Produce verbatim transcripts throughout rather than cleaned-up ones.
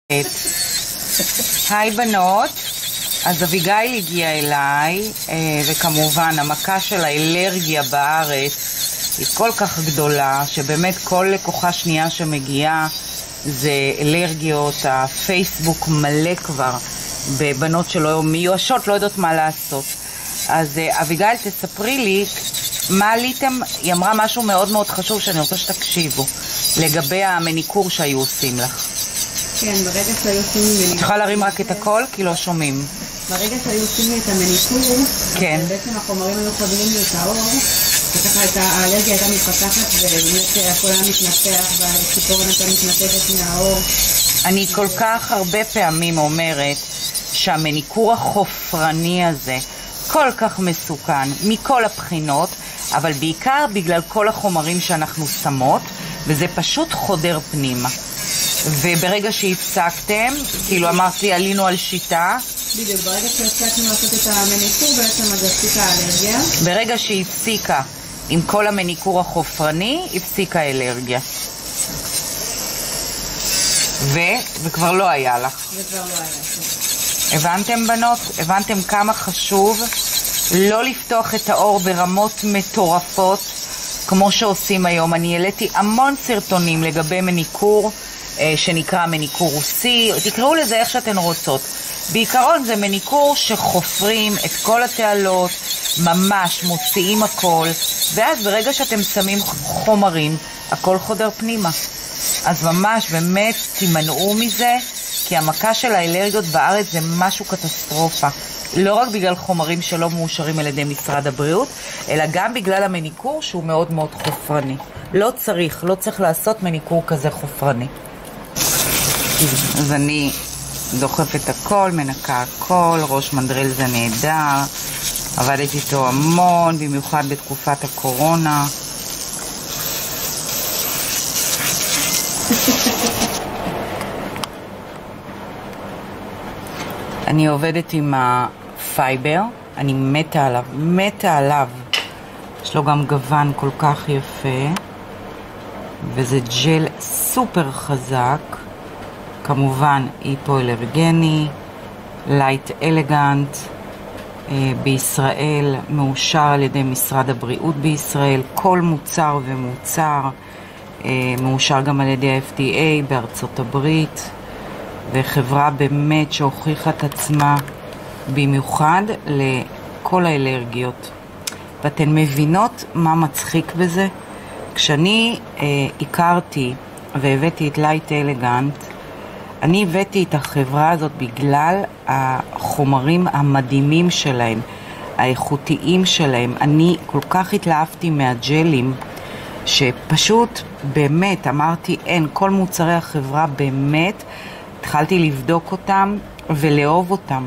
היי בנות, אז אביגיל הגיעה אליי, וכמובן המכה של האלרגיה בארץ היא כל כך גדולה, שבאמת כל לקוחה שנייה שמגיעה זה אלרגיות. הפייסבוק מלא כבר בבנות שלא מיואשות, לא יודעות מה לעשות. אז אביגיל, תספרי לי מה עליתם. היא אמרה משהו מאוד מאוד חשוב שאני רוצה שתקשיבו לגבי המניקור שהיו עושים לך. כן, ברגע שהיו עושים לי מניקור... תוכל להרים רק את הכל כי לא שומעים. ברגע שהיו עושים לי את המניקור, כן. בעצם החומרים היו חודרים לי את האור, וככה האלרגיה הייתה מתפתחת, ובאמת הכל היה מתנפח, והציפורן הייתה מתנפחת מהאור. אני כל כך הרבה פעמים אומרת שהמניקור החופרני הזה כל כך מסוכן מכל הבחינות, אבל בעיקר בגלל כל החומרים שאנחנו שמות, וזה פשוט חודר פנימה. וברגע שהפסקתם, כאילו אמרתי, עלינו על שיטה. בדיוק, ברגע שהפסקנו לעשות את המניקור, בעצם אז הפסיקה האלרגיה. ברגע שהפסיקה עם כל המניקור החופרני, הפסיקה האלרגיה. ו... וכבר לא היה לך. וכבר לא היה לך. הבנתם בנות? הבנתם כמה חשוב לא לפתוח את האור ברמות מטורפות כמו שעושים היום. אני העליתי המון סרטונים לגבי מניקור שנקרא מניקור רוסי, תקראו לזה איך שאתן רוצות. בעיקרון זה מניקור שחופרים את כל התעלות, ממש מוציאים הכל, ואז ברגע שאתם שמים חומרים, הכל חודר פנימה. אז ממש באמת תימנעו מזה, כי המכה של האלרגיות בארץ זה משהו קטסטרופה. לא רק בגלל חומרים שלא מאושרים על ידי משרד הבריאות, אלא גם בגלל המניקור שהוא מאוד מאוד חופרני. לא צריך, לא צריך לעשות מניקור כזה חופרני. אז אני דוחפת הכל, מנקה הכל, ראש מנדרל זה נהדר, עבדתי איתו המון, במיוחד בתקופת הקורונה. אני עובדת עם הפייבר, אני מתה עליו, מתה עליו. יש לו גם גוון כל כך יפה, וזה ג'ל סופר חזק. כמובן היפואלרגני, לייט אלגנט, בישראל מאושר על ידי משרד הבריאות בישראל, כל מוצר ומוצר מאושר גם על ידי ה-אף די איי בארצות הברית, וחברה באמת שהוכיחה את עצמה במיוחד לכל האלרגיות. ואתן מבינות מה מצחיק בזה? כשאני אה, הכרתי והבאתי את לייט אלגנט, אני הבאתי את החברה הזאת בגלל החומרים המדהימים שלהם, האיכותיים שלהם. אני כל כך התלהבתי מהג'לים, שפשוט באמת אמרתי, אין, כל מוצרי החברה באמת, התחלתי לבדוק אותם ולאהוב אותם.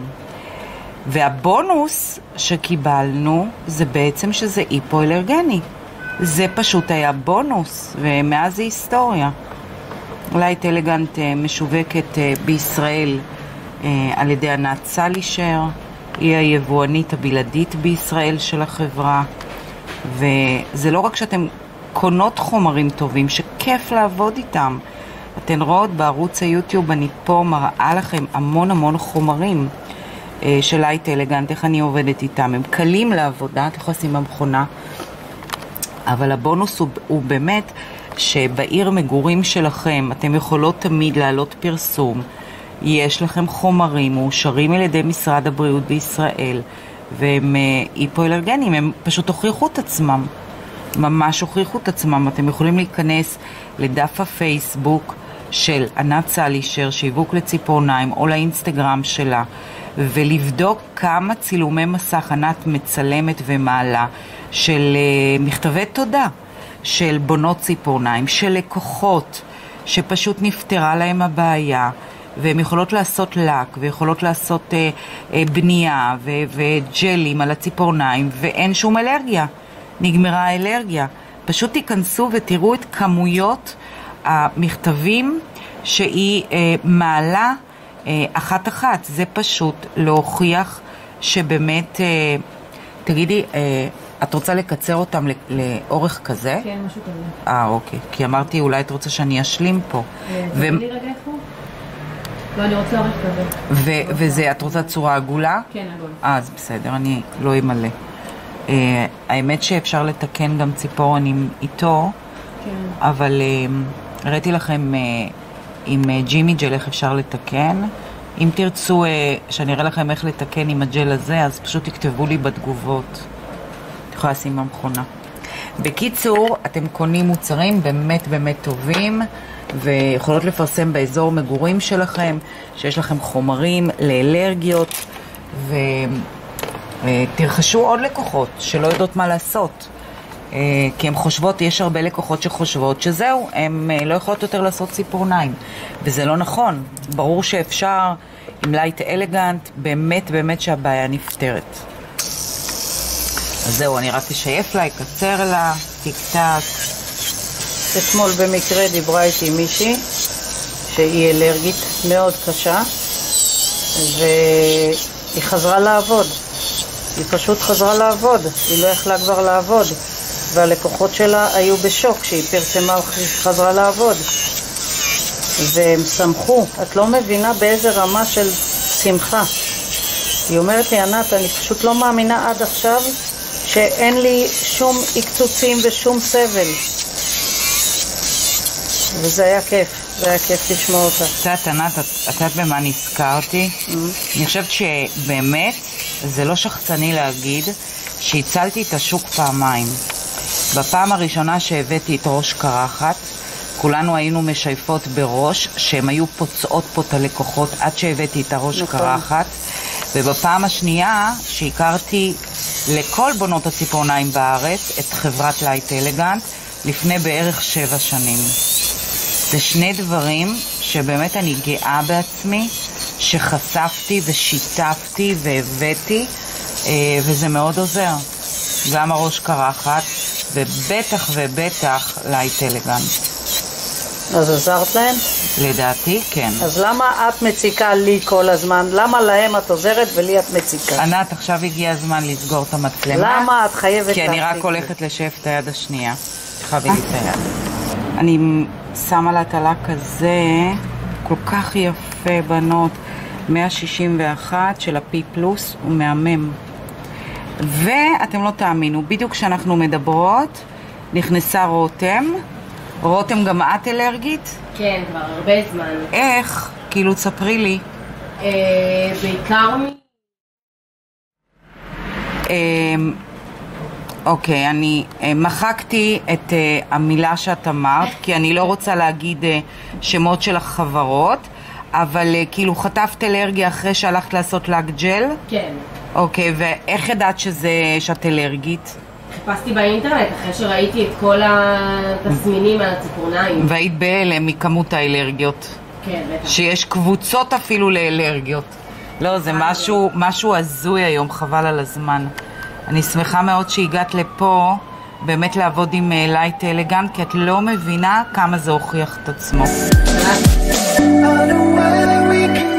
והבונוס שקיבלנו זה בעצם שזה היפואלרגני. זה פשוט היה בונוס, ומאז זה היסטוריה. לייט אלגנט משווקת בישראל על ידי ענת סלישר, היא היבואנית הבלעדית בישראל של החברה, וזה לא רק שאתם קונות חומרים טובים שכיף לעבוד איתם, אתן רואות בערוץ היוטיוב, אני פה מראה לכם המון המון חומרים של לייט אלגנט, איך אני עובדת איתם. הם קלים לעבודה, אתם יכולים לשים במכונה, אבל הבונוס הוא, הוא באמת שבעיר מגורים שלכם אתם יכולות תמיד לעלות פרסום, יש לכם חומרים מאושרים על ידי משרד הבריאות בישראל, והם היפואלרגנים, הם פשוט הוכיחו את עצמם, ממש הוכיחו את עצמם. אתם יכולים להיכנס לדף הפייסבוק של ענת סלישר, שיווק לציפורניים, או לאינסטגרם שלה, ולבדוק כמה צילומי מסך ענת מצלמת ומעלה של מכתבי תודה, של בונות ציפורניים, של לקוחות שפשוט נפטרה להם הבעיה, והן יכולות לעשות לק, ויכולות לעשות אה, אה, בנייה ו- וג'לים על הציפורניים, ואין שום אלרגיה, נגמרה האלרגיה. פשוט תיכנסו ותראו את כמויות המכתבים שהיא אה, מעלה אה, אחת אחת. זה פשוט להוכיח שבאמת, אה, תגידי, אה, את רוצה לקצר אותם לאורך כזה? כן, משהו כזה. אה, אוקיי. כי אמרתי, אולי את רוצה שאני אשלים פה. תגידי רגע איך הוא? לא, אני רוצה עורך כזה. וזה, את רוצה צורה עגולה? כן, עגול. אה, אז בסדר, אני לא אמלא. Uh, האמת שאפשר לתקן גם ציפורן איתו, כן. אבל uh, הראיתי לכם uh, עם uh, ג'ימי ג'ל איך אפשר לתקן. אם תרצו uh, שאני אראה לכם איך לתקן עם הג'ל הזה, אז פשוט תכתבו לי בתגובות. את יכולה לשים במכונה. בקיצור, אתם קונים מוצרים באמת באמת טובים, ויכולות לפרסם באזור מגורים שלכם, שיש לכם חומרים לאלרגיות, ו... תרחשו עוד לקוחות שלא יודעות מה לעשות, כי הן חושבות, יש הרבה לקוחות שחושבות שזהו, הן לא יכולות יותר לעשות ציפורניים, וזה לא נכון. ברור שאפשר עם לייט אלגנט, באמת באמת שהבעיה נפתרת. אז זהו, אני רק אשייף לה, אקצר לה, טיק טק. אתמול במקרה דיברה איתי מישהי שהיא אלרגית מאוד קשה, והיא חזרה לעבוד. היא פשוט חזרה לעבוד, היא לא יכלה כבר לעבוד, והלקוחות שלה היו בשוק שהיא פרסמה חזרה לעבוד, והם שמחו. את לא מבינה באיזה רמה של שמחה. היא אומרת לי, ענת, אני פשוט לא מאמינה עד עכשיו שאין לי שום עקצוצים ושום סבל, וזה היה כיף, זה היה כיף לשמוע אותה. קצת, ענת, את יודעת במה נזכרתי? אני חושבת שבאמת זה לא שחצני להגיד שהצלתי את השוק פעמיים. בפעם הראשונה שהבאתי את ראש קרחת, כולנו היינו משייפות בראש שהן היו פוצעות פה את הלקוחות עד שהבאתי את הראש קרחת. ובפעם השנייה שהכרתי לכל בונות הציפורניים בארץ את חברת לייט אלגנט לפני בערך שבע שנים. זה שני דברים שבאמת אני גאה בעצמי שחשפתי ושיתפתי והבאתי, וזה מאוד עוזר. גם הראש קרחת ובטח ובטח לייט אלגנט. אז עזרת להם? לדעתי כן. אז למה את מציקה לי כל הזמן? למה להם את עוזרת ולי את מציקה? ענת, עכשיו הגיע הזמן לסגור את המצלמה. למה את חייבת להפסיק? כי אני רק הולכת לשאף את היד השנייה. תחבי לי את היד. אני שמה לה תלה כזה, כל כך יפה בנות, מאה שישים ואחת של הפי פלוס, הוא מהמם. ואתם לא תאמינו, בדיוק כשאנחנו מדברות, נכנסה רותם. רותם, גם את אלרגית? כן, כבר הרבה זמן. איך? כאילו, תספרי לי. אה, בעיקר מ... אה, אוקיי, אני אה, מחקתי את אה, המילה שאת אמרת, כי אני לא רוצה להגיד אה, שמות של החברות, אבל אה, כאילו חטפת אלרגיה אחרי שהלכת לעשות לק ג'ל? כן. אוקיי, ואיך ידעת שזה, שאת אלרגית? חיפשתי באינטרנט אחרי שראיתי את כל התסמינים על הציפורניים. והיית בהלם מכמות האלרגיות. כן, בטח. שיש קבוצות אפילו לאלרגיות. לא, זה משהו, משהו הזוי היום, חבל על הזמן. אני שמחה מאוד שהגעת לפה, באמת לעבוד עם לייט אלגנט, כי את לא מבינה כמה זה הוכיח את עצמו.